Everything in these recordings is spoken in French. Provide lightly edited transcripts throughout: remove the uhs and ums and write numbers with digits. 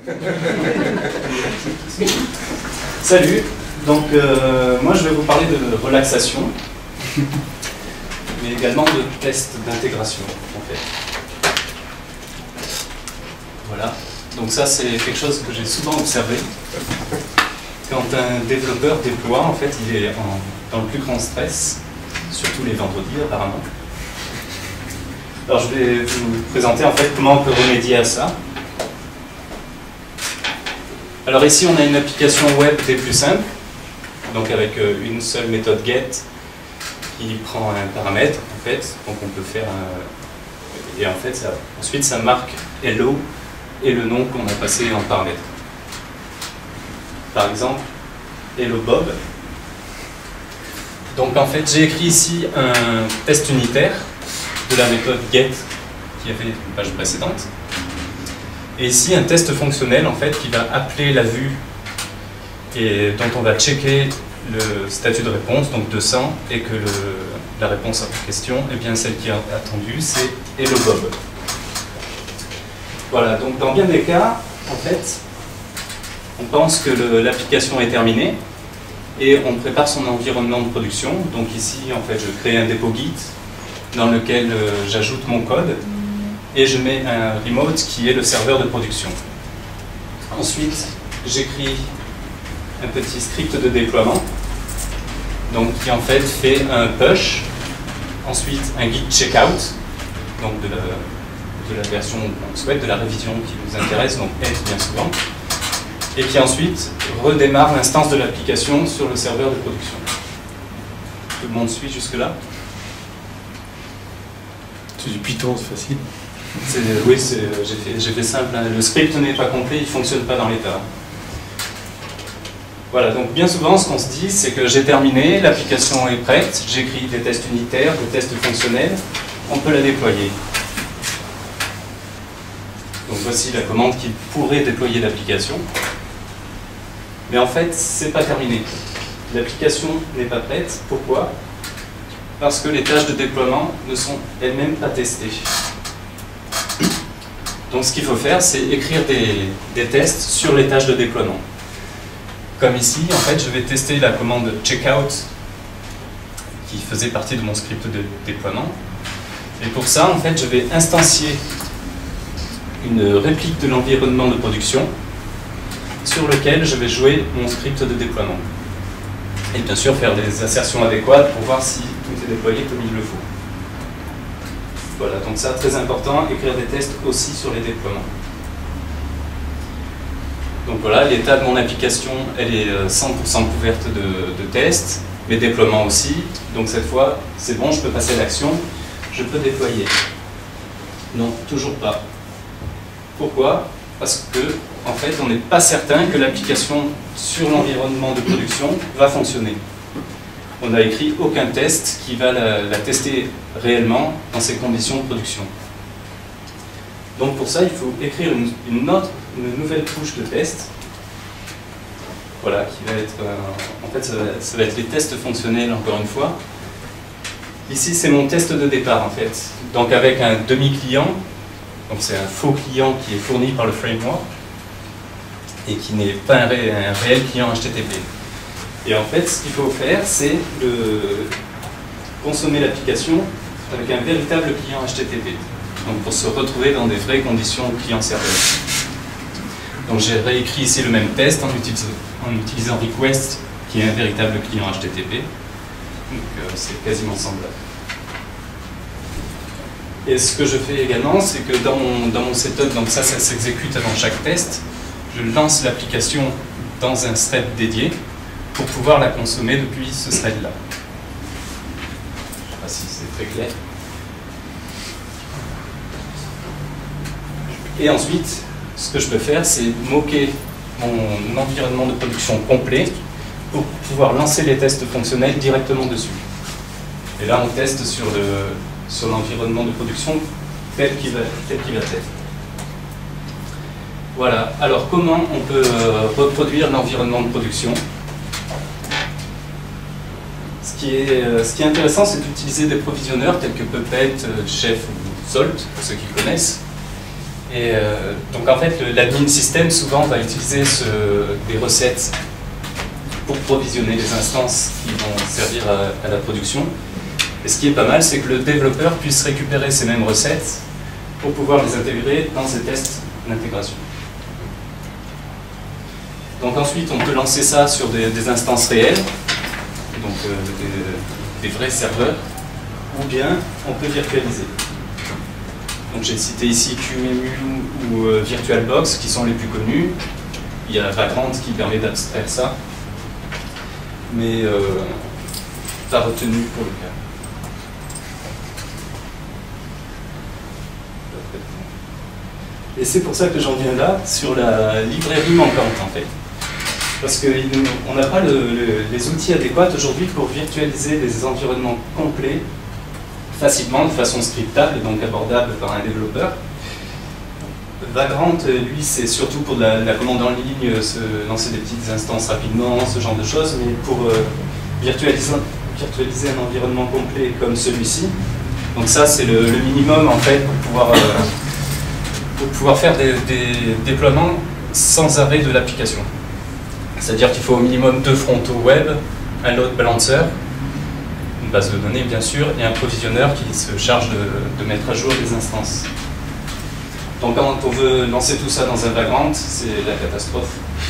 Salut, donc moi je vais vous parler de relaxation, mais également de tests d'intégration en fait. Voilà, donc ça c'est quelque chose que j'ai souvent observé. Quand un développeur déploie, en fait il est dans le plus grand stress, surtout les vendredis apparemment. Alors je vais vous présenter en fait comment on peut remédier à ça. Alors ici on a une application web des plus simples, donc avec une seule méthode get qui prend un paramètre en fait, donc on peut faire et en fait ensuite ça marque hello et le nom qu'on a passé en paramètre. Par exemple hello Bob. Donc en fait j'ai écrit ici un test unitaire de la méthode get qui avait une page précédente. Et ici un test fonctionnel en fait qui va appeler la vue et dont on va checker le statut de réponse, donc 200, et que la réponse à votre question, eh bien celle qui est attendue, c'est hello Bob. Voilà, donc dans bien des cas, en fait, on pense que l'application est terminée et on prépare son environnement de production. Donc ici, en fait, je crée un dépôt Git dans lequel j'ajoute mon code et je mets un remote qui est le serveur de production. Ensuite, j'écris un petit script de déploiement, donc qui en fait fait un push, ensuite un git checkout, donc de la version qu'on souhaite, de la révision qui nous intéresse, donc être bien souvent, et qui ensuite redémarre l'instance de l'application sur le serveur de production. Tout le monde suit jusque-là? C'est du Python, c'est facile. Oui, j'ai fait simple. Hein. Le script n'est pas complet, il ne fonctionne pas dans l'état. Voilà, donc bien souvent, ce qu'on se dit, c'est que j'ai terminé, l'application est prête, j'écris des tests unitaires, des tests fonctionnels, on peut la déployer. Donc voici la commande qui pourrait déployer l'application. Mais en fait, c'est pas terminé. L'application n'est pas prête. Pourquoi? Parce que les tâches de déploiement ne sont elles-mêmes pas testées. Donc ce qu'il faut faire, c'est écrire des tests sur les tâches de déploiement. Comme ici, en fait, je vais tester la commande checkout qui faisait partie de mon script de déploiement. Et pour ça, en fait, je vais instancier une réplique de l'environnement de production sur lequel je vais jouer mon script de déploiement. Et bien sûr, faire des assertions adéquates pour voir si tout est déployé comme il le faut. Voilà, donc ça, très important, écrire des tests aussi sur les déploiements. Donc voilà, l'état de mon application, elle est 100% couverte de tests, mes déploiements aussi. Donc cette fois, c'est bon, je peux passer à l'action, je peux déployer. Non, toujours pas. Pourquoi? Parce que, en fait, on n'est pas certain que l'application sur l'environnement de production va fonctionner. On n'a écrit aucun test qui va la tester réellement dans ces conditions de production. Donc pour ça, il faut écrire une nouvelle couche de test. Voilà, qui va être... en fait, ça va être les tests fonctionnels, encore une fois. Ici, c'est mon test de départ, en fait. Donc avec un demi-client, donc c'est un faux client qui est fourni par le framework, et qui n'est pas un réel client HTTP. Et en fait, ce qu'il faut faire, c'est consommer l'application avec un véritable client HTTP. Donc pour se retrouver dans des vraies conditions client-serveur. Donc j'ai réécrit ici le même test en utilisant request, qui est un véritable client HTTP. Donc c'est quasiment semblable. Et ce que je fais également, c'est que dans mon setup, donc ça s'exécute avant chaque test, je lance l'application dans un thread dédié pour pouvoir la consommer depuis ce thread-là. Je ne sais pas si c'est très clair. Et ensuite, ce que je peux faire, c'est moquer mon environnement de production complet pour pouvoir lancer les tests fonctionnels directement dessus. Et là, on teste sur l'environnement de production tel qu'il va être. Voilà. Alors, comment on peut reproduire l'environnement de production? Ce qui est intéressant, c'est d'utiliser des provisionneurs tels que Puppet, Chef ou Salt, pour ceux qui connaissent. Et donc en fait, l'admin système souvent va utiliser des recettes pour provisionner les instances qui vont servir à la production. Et ce qui est pas mal, c'est que le développeur puisse récupérer ces mêmes recettes pour pouvoir les intégrer dans ses tests d'intégration. Donc ensuite, on peut lancer ça sur des instances réelles, donc des vrais serveurs, ou bien on peut virtualiser. Donc j'ai cité ici QEMU ou VirtualBox qui sont les plus connus. Il y a Vagrant qui permet d'abstraire ça, mais pas retenu pour le cas. Et c'est pour ça que j'en viens là, sur la librairie manquante en fait. Parce qu'on n'a pas les outils adéquats aujourd'hui pour virtualiser des environnements complets facilement, de façon scriptable, donc abordable par un développeur. Vagrant, lui, c'est surtout pour la commande en ligne, se lancer des petites instances rapidement, ce genre de choses, mais pour virtualiser un environnement complet comme celui-ci. Donc ça, c'est le minimum en fait pour pouvoir faire des déploiements sans arrêt de l'application. C'est-à-dire qu'il faut au minimum 2 frontaux web, un load balancer, une base de données bien sûr, et un provisionneur qui se charge de mettre à jour les instances. Donc quand on veut lancer tout ça dans un Vagrant, c'est la catastrophe.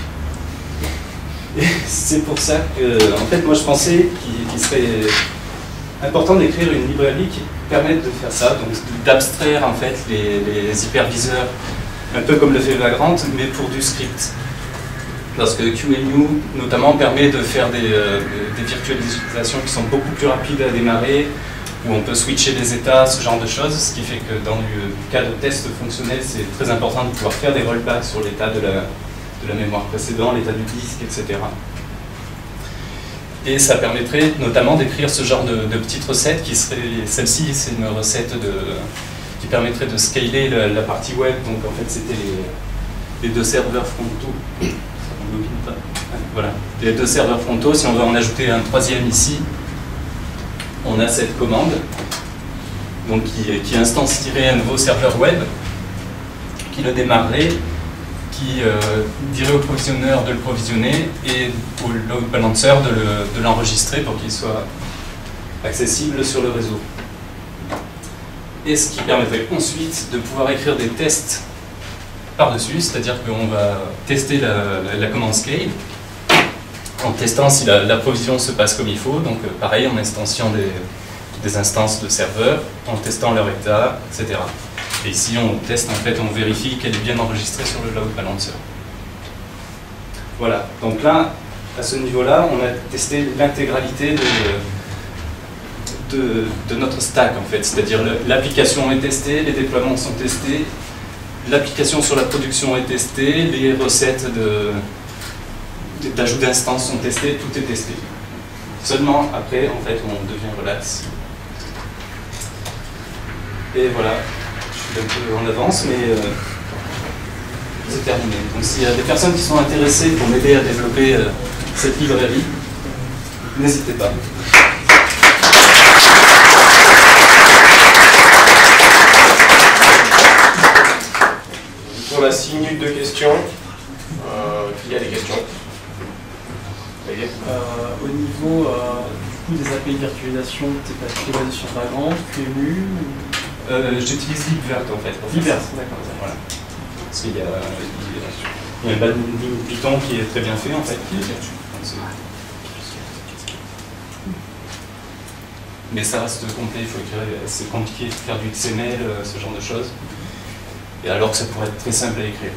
Et c'est pour ça que, en fait, moi je pensais qu'il serait important d'écrire une librairie qui permette de faire ça, donc d'abstraire en fait les hyperviseurs, un peu comme le fait Vagrant, mais pour du script. Parce que QEMU, notamment, permet de faire des virtualisations qui sont beaucoup plus rapides à démarrer, où on peut switcher les états, ce genre de choses, ce qui fait que dans le cas de test fonctionnel, c'est très important de pouvoir faire des rollbacks sur l'état de la mémoire précédente, l'état du disque, etc. Et ça permettrait notamment d'écrire ce genre de petites recettes qui seraient... Celle-ci, c'est une recette qui permettrait de scaler la partie web, donc en fait c'était les 2 serveurs frontaux. Voilà, les 2 serveurs frontaux, si on veut en ajouter un 3e ici, on a cette commande donc qui instancierait un nouveau serveur web, qui le démarrerait, qui dirait au provisionneur de le provisionner et au load balancer de l'enregistrer pour qu'il soit accessible sur le réseau. Et ce qui permettrait ensuite de pouvoir écrire des tests par-dessus, c'est-à-dire qu'on va tester la commande scale en testant si la provision se passe comme il faut, donc pareil en instanciant des instances de serveurs, en testant leur état, etc. Et ici on teste, en fait, on vérifie qu'elle est bien enregistrée sur le load balancer. Voilà, donc là, à ce niveau-là, on a testé l'intégralité de notre stack, en fait, c'est-à-dire l'application est testée, les déploiements sont testés, l'application sur la production est testée, les recettes d'ajout d'instances sont testées, tout est testé. Seulement après, en fait, on devient relax. Et voilà, je suis un peu en avance, mais c'est terminé. Donc s'il y a des personnes qui sont intéressées pour m'aider à développer cette librairie, n'hésitez pas. On a 6 minutes de questions. Il y a des questions. Au niveau du coup des API de virtualisation, tu es basé sur Vagrant, QEMU J'utilise libvirt en fait. Libvirt, d'accord. Voilà. Parce qu'il y a un binding Python qui est très bien fait en fait, qui est virtuel. Mais ça reste complet, il faut écrire, c'est compliqué de faire du XML, ce genre de choses. Et alors que ça pourrait être très simple à écrire.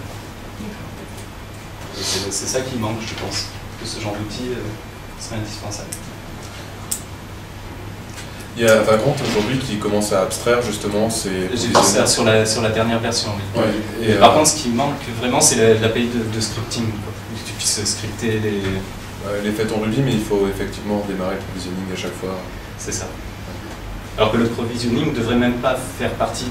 C'est ça qui manque, je pense, que ce genre d'outil serait indispensable. Il y a Vagrant aujourd'hui qui commence à abstraire justement ces... J'ai vu ça sur la dernière version, oui. Ouais, et par contre, ce qui manque vraiment, c'est l'API de scripting, quoi. Que tu puisses scripter les... Elle est faite en Ruby, mais il faut effectivement démarrer le provisioning à chaque fois. C'est ça. Alors que le provisioning ne devrait même pas faire partie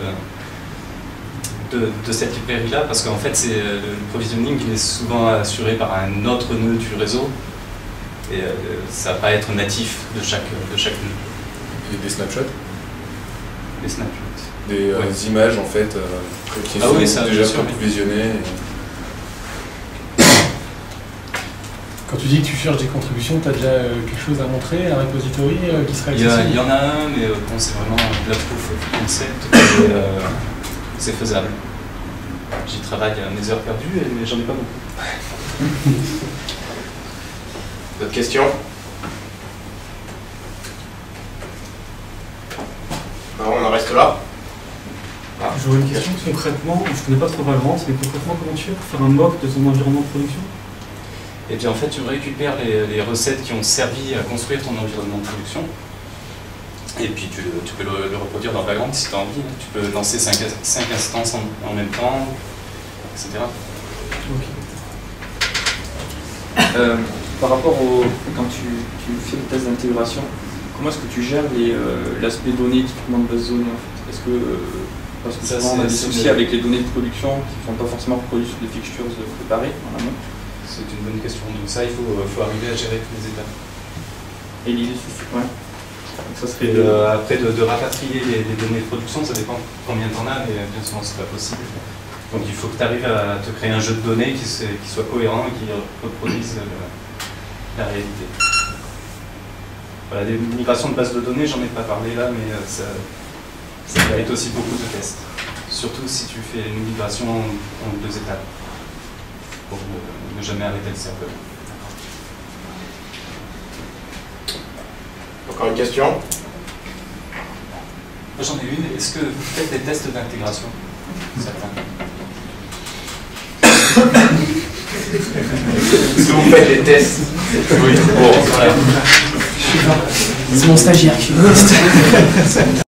de cette librairie-là, parce qu'en fait, le provisioning il est souvent assuré par un autre nœud du réseau, et ça ne va pas être natif de chaque nœud. Et des snapshots? Des snapshots. des images en fait qui Ah sont oui, ça, déjà bien sûr, préprovisionnées. Quand tu dis que tu cherches des contributions, tu as déjà quelque chose à montrer, un repository qui serait Il accessible? y en a un, mais bon, c'est vraiment de la proof of concept, et c'est faisable. J'y travaille à mes heures perdues, mais j'en ai pas beaucoup. D'autres questions? Alors, on en reste là. J'aurais une question concrètement, je ne connais pas trop Vagrant, mais concrètement comment tu fais pour faire un mock de ton environnement de production? Et bien en fait, tu récupères les recettes qui ont servi à construire ton environnement de production. Et puis tu peux le reproduire dans Vagrant si tu as envie. Tu peux lancer 5 instances en même temps, etc. Par rapport quand tu fais le test d'intégration, comment est-ce que tu gères l'aspect données typiquement de base de données en fait? Parce que Ça, souvent on a des c'est soucis avec les données de production qui ne sont pas forcément reproduites sur des fixtures préparées en amont. C'est une bonne question. Donc ça, il faut arriver à gérer toutes les étapes. Et l'idée c'est ouais. Donc ça serait Après, de rapatrier les données de production, ça dépend combien tu en as, mais bien souvent, c'est pas possible. Donc il faut que tu arrives à te créer un jeu de données qui soit cohérent et qui reproduise la réalité. Voilà, des migrations de bases de données, j'en ai pas parlé là, mais ça mérite aussi beaucoup de tests. Surtout si tu fais une migration en 2 étapes, pour ne jamais arrêter le serveur. Encore une question? Moi j'en ai une, est-ce que vous faites des tests d'intégration? Certains. Est-ce que vous faites des tests? Oui, bon, voilà. C'est mon stagiaire qui